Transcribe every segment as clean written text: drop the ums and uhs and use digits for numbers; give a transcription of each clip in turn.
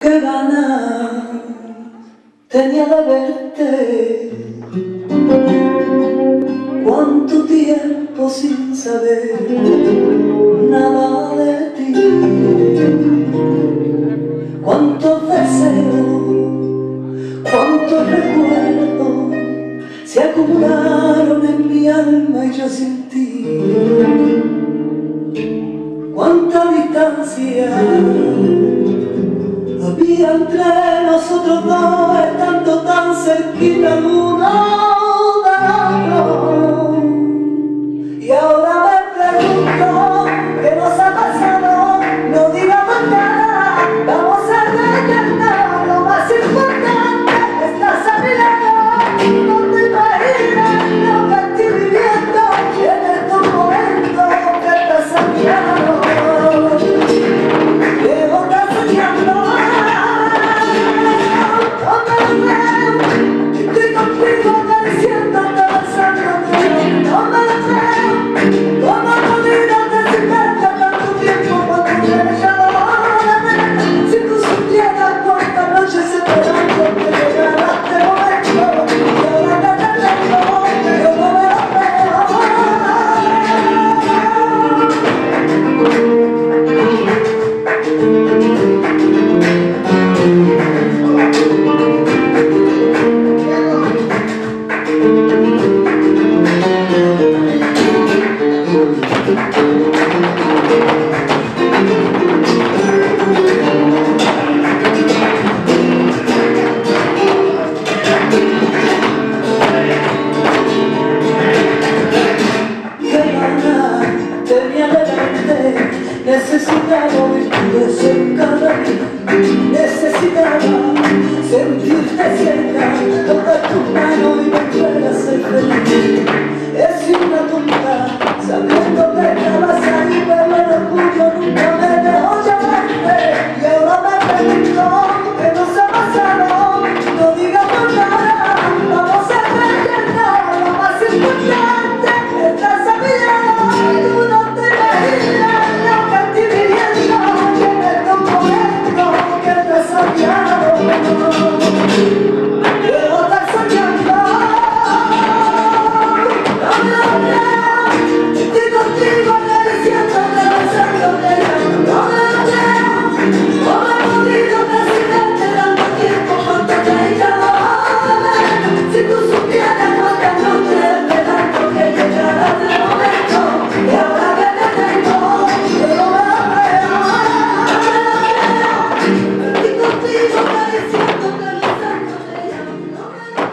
Qué ganas tenía de verte, cuánto tiempo sin saber nada de ti, cuántos deseos, cuántos recuerdos se acumularon en mi alma y yo sin ti, cuánta distancia había entre nosotros dos, estando tan cerquita el uno del otro. Y ahora me pregunto qué nos ha pasado, no digamos nada, vamos a recordar lo más importante. Estás a mi lado, no te imaginas lo que estoy viviendo en estos momentos que estás a mi lado. Debo estar soñando. Estoy contigo acariciándote, besándote, no me lo creo. ¿Cómo no olvidarte si perdí tanto tiempo cuando quieres llamarme? Si tú supieras cuántas noches esperándote llegar a este momento, y ahora que te tengo, yo no me lo necesitaba oírte cerca de mí, necesitaba sentirte cerca, tocar tus manos y volver a ser feliz. Es una tonta, sabiendo que estabas ahí, pero el orgullo nunca me dejó llamarte. Y ahora me pregunto qué nos ha pasado, no digamos nada, vamos a rellenar lo más importante. Estás a mi lado y tú no te imaginas lo que estoy viviendo en estos momentos que estás a mi lado. Debo estar soñando, no me lo creo. Estoy contigo acariciándote, besándote, no me lo creo. ¿Cómo he podido decirte tanto tiempo cuando te he llamado? Si tú supieras cuántas noches esperando que llegara este momento, y ahora que te tengo, yo no me lo creo, no me lo creo. Estoy contigo acariciándote, besándote, no me lo creo.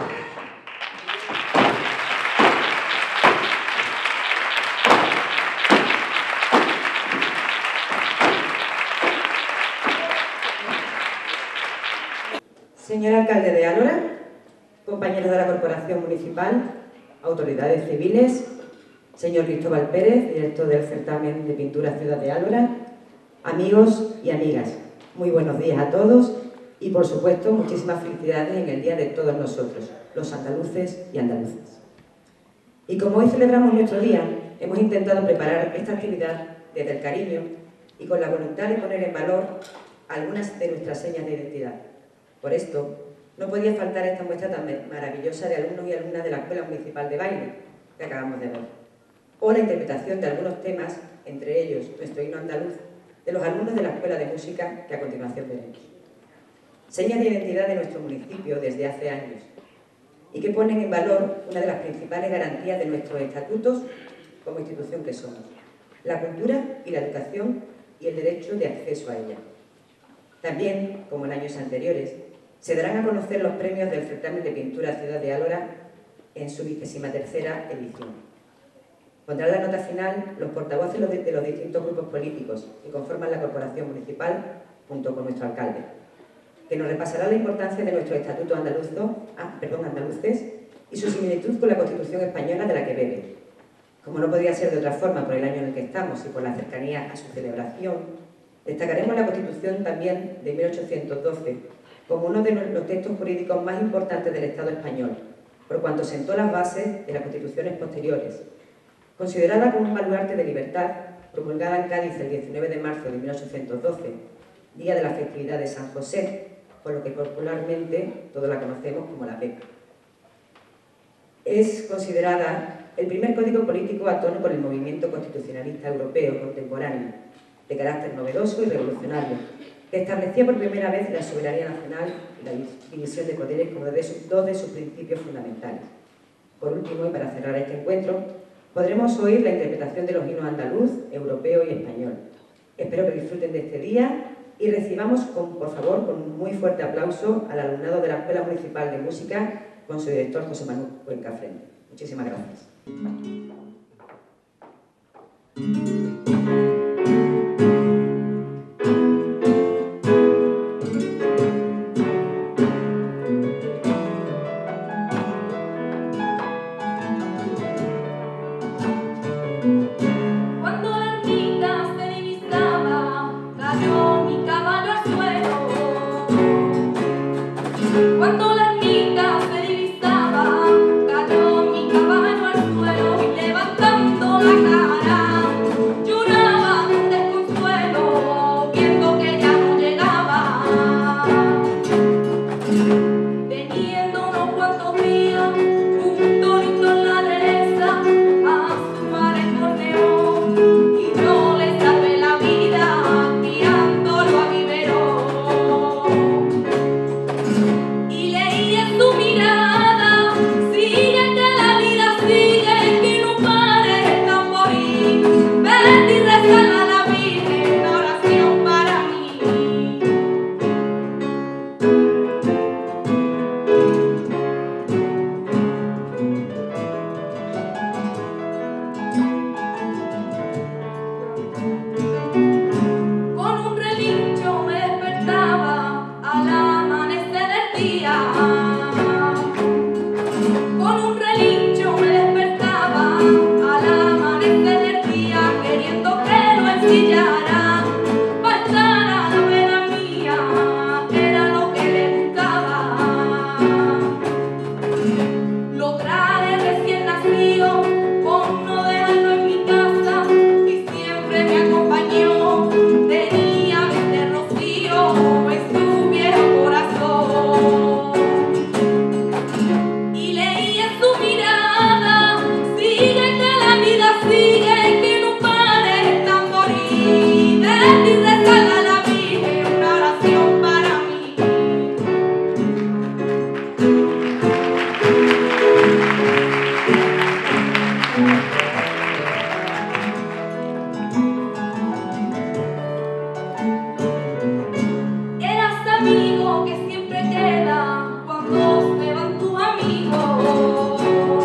Señor alcalde de Álora, compañeros de la Corporación Municipal, autoridades civiles, señor Cristóbal Pérez, director del certamen de pintura Ciudad de Álora, amigos y amigas, muy buenos días a todos y, por supuesto, muchísimas felicidades en el día de todos nosotros, los andaluces y andaluzas. Y como hoy celebramos nuestro día, hemos intentado preparar esta actividad desde el cariño y con la voluntad de poner en valor algunas de nuestras señas de identidad. Por esto, no podía faltar esta muestra tan maravillosa de alumnos y alumnas de la Escuela Municipal de Baile, que acabamos de ver, o la interpretación de algunos temas, entre ellos nuestro himno andaluz, de los alumnos de la Escuela de Música, que a continuación veremos. Señas de identidad de nuestro municipio desde hace años, y que ponen en valor una de las principales garantías de nuestros estatutos como institución que somos, la cultura y la educación y el derecho de acceso a ella. También, como en años anteriores, se darán a conocer los premios del certamen de pintura Ciudad de Álora en su 23ª edición. Pondrán la nota final los portavoces de los distintos grupos políticos que conforman la Corporación Municipal junto con nuestro alcalde, que nos repasará la importancia de nuestro estatuto andaluces y su similitud con la Constitución española de la que bebe. Como no podía ser de otra forma por el año en el que estamos y por la cercanía a su celebración, destacaremos la Constitución también de 1812 como uno de los textos jurídicos más importantes del Estado español, por cuanto sentó las bases de las constituciones posteriores. Considerada como un baluarte de libertad, promulgada en Cádiz el 19 de marzo de 1812, día de la festividad de San José, por lo que popularmente todos la conocemos como la PEP. Es considerada el primer código político a tono con el movimiento constitucionalista europeo contemporáneo, de carácter novedoso y revolucionario, que establecía por primera vez la soberanía nacional y la división de poderes como dos de sus principios fundamentales. Por último, y para cerrar este encuentro, podremos oír la interpretación de los himnos andaluz, europeo y español. Espero que disfruten de este día y recibamos, por favor, con un muy fuerte aplauso al alumnado de la Escuela Municipal de Música con su director José Manuel Cuenca Frente. Muchísimas gracias. Cuando la ermita se divisaba, cayó mi caballo al suelo y levantando la cara, lloraba con desconsuelo, viendo que ya no llegaba. Teniendo unos cuantos días, un torito en la dehesa, a su madre corneó, y no le salvé la vida, tirándolo a vivero. Tu mirada sigue, que la vida sigue, que no pare el tamborín. Ven y rezala a la Virgen, una oración para mí. Con un relincho me despertaba al amanecer del día. Con un relincho me despertaba al amanecer del día, queriendo que lo ensillara, para estar a la vera mía, era lo que le gustaba. Lo traje recién nacido, con no dejarlo en mi casa, y siempre me acompañó, tenía 20 rocíos en su viejo corazón. Y leía en su mirada, sigue, que la vida sigue, que no pare el tamborín. Ven y rezala a la Virgen, una oración para mí. Eras amigo que siempre queda cuando se van tus amigos.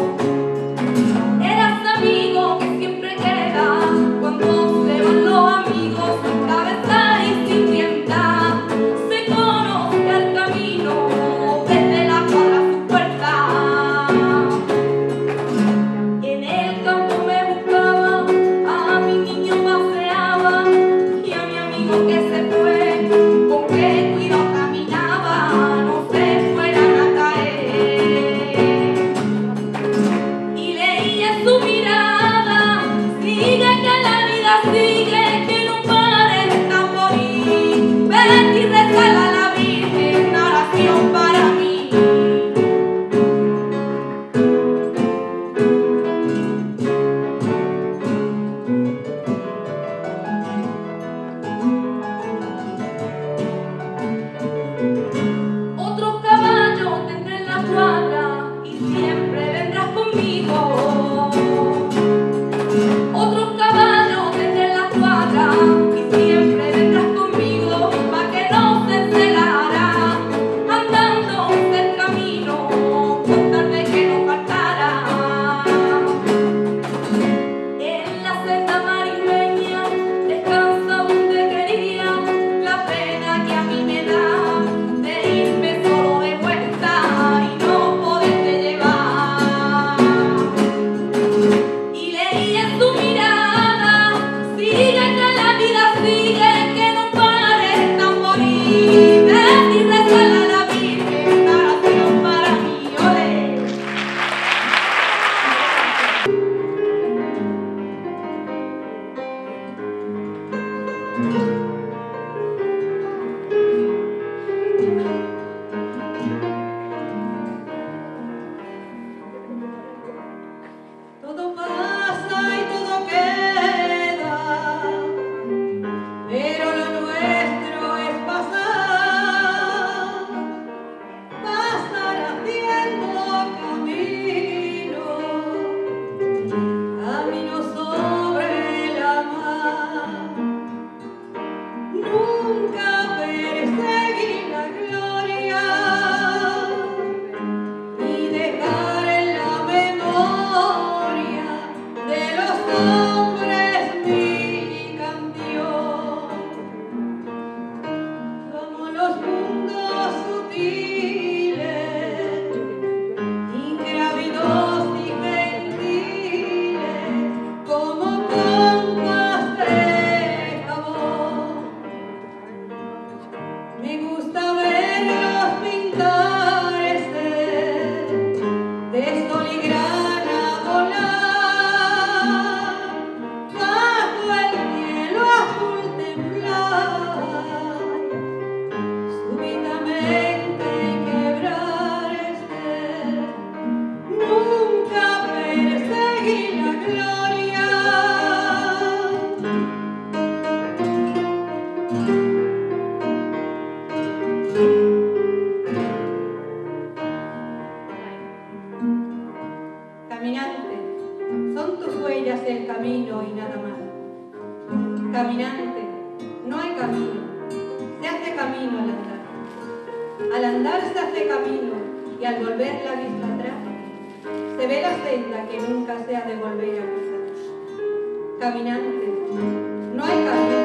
Eras amigo que siempre queda cuando se van los amigos. Sin cabeza y sin tienda se conoce el camino desde la cuadra a su puerta. En el campo me buscaba, a mi niño paseaba, y a mi amigo que se fue, con qué cuidado caminaba. Todo pasa y todo queda, pero lo nuestro es pasar, pasar haciendo camino, camino sobre la mar. Nunca perseguir la gloria y dejar en la memoria de los hombres mi canción. Como los mundos sutiles, ingrávidos y gentiles, como pompas de jabón. Me gusta verlos pintarse de sol y grana volar bajo el cielo azul temblar súbitamente y quebrarse. Nunca perseguí la gloria. Caminante, son tus huellas el camino y nada más. Caminante, no hay camino, se hace camino al andar. Al andar se hace camino y al volver la vista atrás, se ve la senda que nunca se ha de volver a pisar. Caminante, no hay camino.